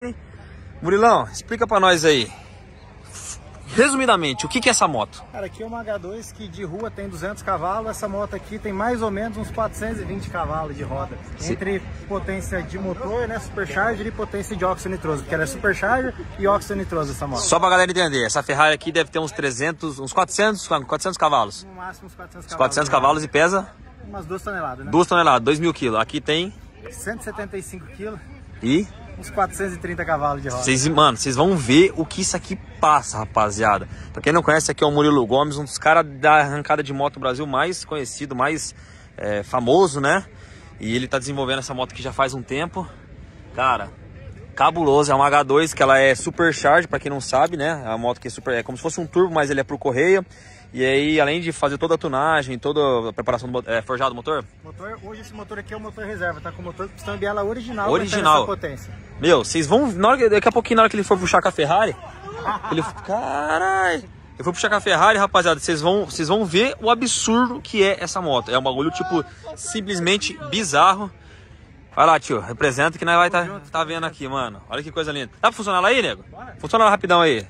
Murilão, explica pra nós aí, resumidamente, o que é essa moto? Cara, aqui é uma H2 que de rua tem 200 cavalos, essa moto aqui tem mais ou menos uns 420 cavalos de roda. Sim. Entre potência de motor, né, supercharger e potência de óxido nitroso, porque ela é supercharger e óxido nitroso essa moto. Só pra galera entender, essa Ferrari aqui deve ter uns 300, uns 400 cavalos. No máximo uns 400 cavalos. 400 cavalos e pesa? Umas 2 toneladas, né? 2 toneladas, 2.000 quilos. Aqui tem 175 quilos. E? Uns 430 cavalos de roda. Mano, vocês vão ver o que isso aqui passa, rapaziada. Pra quem não conhece, aqui é o Murilo Gomes, um dos caras da arrancada de moto do Brasil mais conhecido, mais famoso, né? E ele tá desenvolvendo essa moto aqui já faz um tempo. Cara, cabuloso. É uma H2 que ela é supercharge, pra quem não sabe, né? A moto que é como se fosse um turbo, mas ele é pro correia. E aí, além de fazer toda a tunagem, toda a preparação do forjado do motor? Hoje esse motor aqui é o motor reserva, tá com o motor pistão biela original. Original. Potência. Meu, vocês vão... daqui a pouquinho, na hora que ele for puxar com a Ferrari... Caralho! Eu vou puxar com a Ferrari, rapaziada. Vocês vão ver o absurdo que é essa moto. É um bagulho, tipo, simplesmente bizarro. Vai lá, tio. Representa que nós vai tá vendo aqui, mano. Olha que coisa linda. Dá pra funcionar lá aí, nego? Bora. Funciona lá rapidão aí.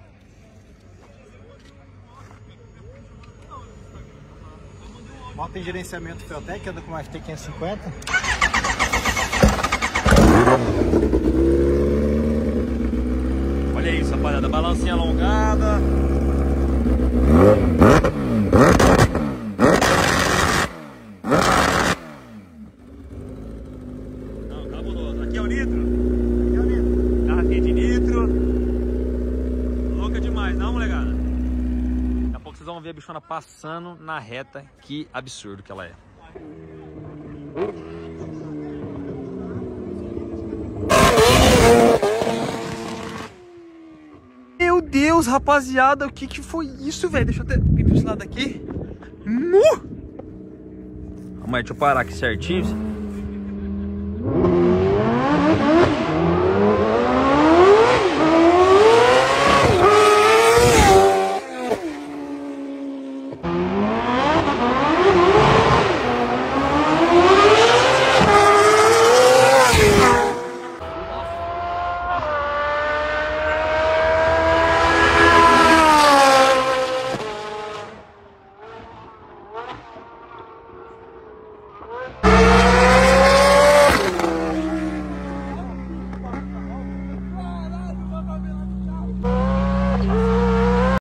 Moto tem gerenciamento Feltec, anda com uma FT550. Olha isso, rapaziada. Balancinha alongada. Não, cabuloso. Aqui é o nitro. Aqui é o nitro. Garrafinha de nitro. Louca demais, não, molecada? Daqui a pouco vocês vão ver a bichona passando na reta. Que absurdo que ela é. Meu Deus, rapaziada, o que foi isso, velho? Deixa eu até vir pra esse lado aqui. Vamos aí, deixa eu parar aqui certinho.